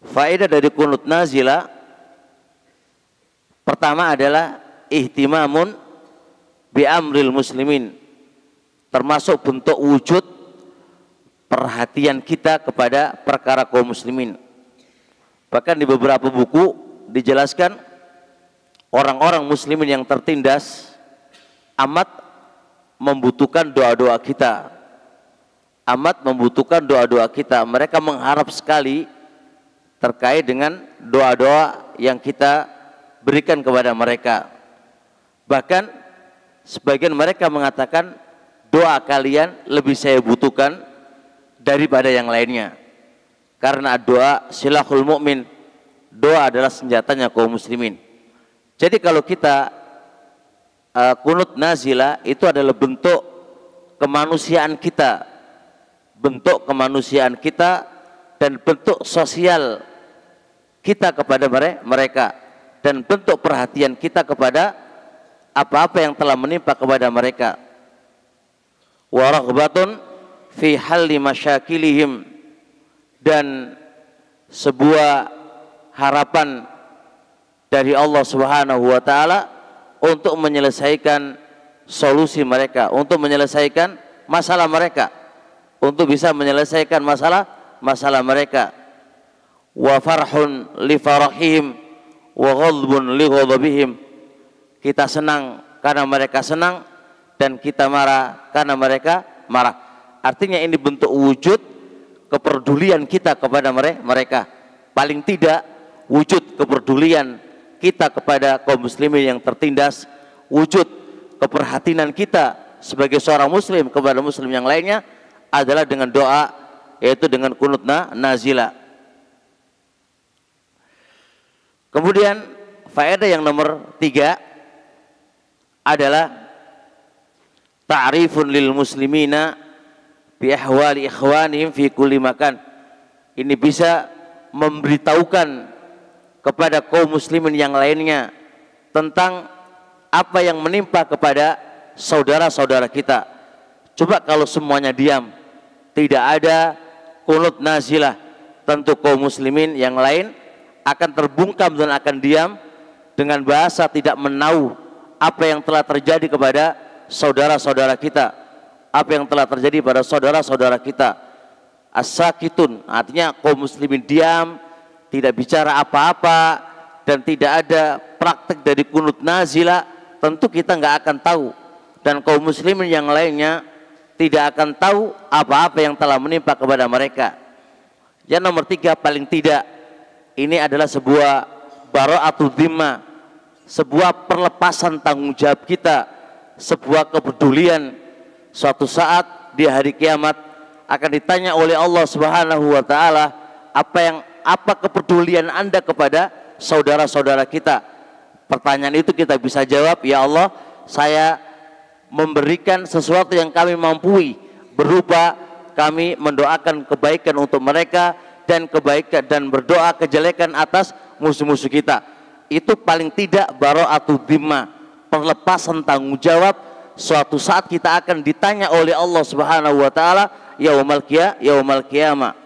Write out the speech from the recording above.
Faedah dari kunut nazilah pertama adalah ihtimamun bi amril muslimin, termasuk bentuk wujud perhatian kita kepada perkara kaum muslimin. Bahkan di beberapa buku dijelaskan orang-orang muslimin yang tertindas amat membutuhkan doa-doa kita. Amat membutuhkan doa-doa kita. Mereka mengharap sekali terkait dengan doa-doa yang kita berikan kepada mereka. Bahkan sebagian mereka mengatakan doa kalian lebih saya butuhkan daripada yang lainnya. Karena doa silahul mu'min, doa adalah senjatanya kaum muslimin. Jadi kalau kita kunut nazilah itu adalah bentuk kemanusiaan kita, bentuk kemanusiaan kita dan bentuk sosial kita kepada mereka, dan bentuk perhatian kita kepada apa-apa yang telah menimpa kepada mereka. Wa raghbatun fi halli masyakilihim, dan sebuah harapan dari Allah Subhanahu wa taala untuk menyelesaikan solusi mereka, untuk menyelesaikan masalah mereka, untuk bisa menyelesaikan masalah mereka. Wa farhun li farahihim wa ghadbun li ghadabihim, kita senang karena mereka senang dan kita marah karena mereka marah. Artinya ini bentuk wujud kepedulian kita kepada mereka. Paling tidak wujud kepedulian kita kepada kaum muslimin yang tertindas, wujud keperhatian kita sebagai seorang muslim kepada muslim yang lainnya adalah dengan doa, yaitu dengan kunut nazilah. Kemudian faedah yang nomor 3 adalah ta'rifun lil muslimina bi ahwali ikhwanihim fi kulli makan. Ini bisa memberitahukan kepada kaum muslimin yang lainnya tentang apa yang menimpa kepada saudara-saudara kita. Coba kalau semuanya diam, tidak ada kunut nazilah, tentu kaum muslimin yang lain akan terbungkam dan akan diam dengan bahasa tidak menahu apa yang telah terjadi kepada saudara-saudara kita, apa yang telah terjadi pada saudara-saudara kita. As-sakitun, artinya kaum muslimin diam, tidak bicara apa-apa, dan tidak ada praktek dari kunut nazilah, tentu kita nggak akan tahu, dan kaum muslimin yang lainnya tidak akan tahu apa-apa yang telah menimpa kepada mereka. Yang nomor 3, paling tidak ini adalah sebuah bara'atul dhimma, sebuah perlepasan tanggung jawab kita, sebuah kepedulian. Suatu saat di hari kiamat akan ditanya oleh Allah Subhanahu wa taala, apa kepedulian Anda kepada saudara-saudara kita? Pertanyaan itu kita bisa jawab, ya Allah, saya memberikan sesuatu yang kami mampu, berupa kami mendoakan kebaikan untuk mereka dan kebaikan dan berdoa kejelekan atas musuh-musuh kita. Itu paling tidak bara'atul dhimma, perlepasan tanggung jawab. Suatu saat kita akan ditanya oleh Allah Subhanahu wa taala yaumal qiyamah.